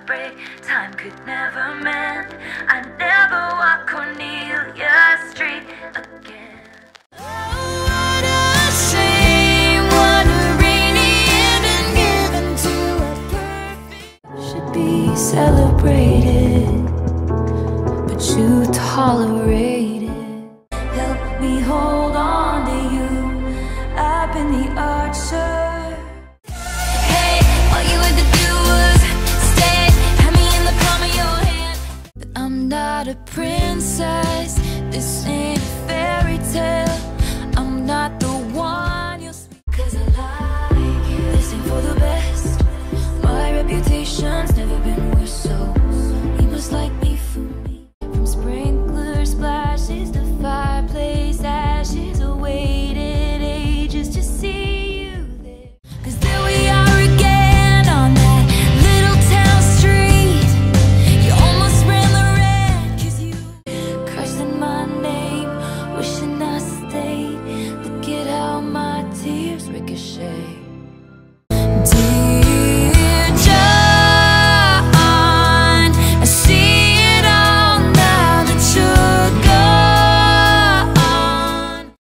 break, time could never mend. I never walk Cornelia Street again. Oh, what a shame, what a rainy ending given to a perfect. Should be celebrated, but you tolerate it. Help me hold on to you. I've been the archer. Hey, all you had to do was stay, have me in the palm of your hand. But I'm not a princess, this ain't a fairy tale. I'm not the one you'll speak, 'cause I like you. This ain't for the best, my reputation's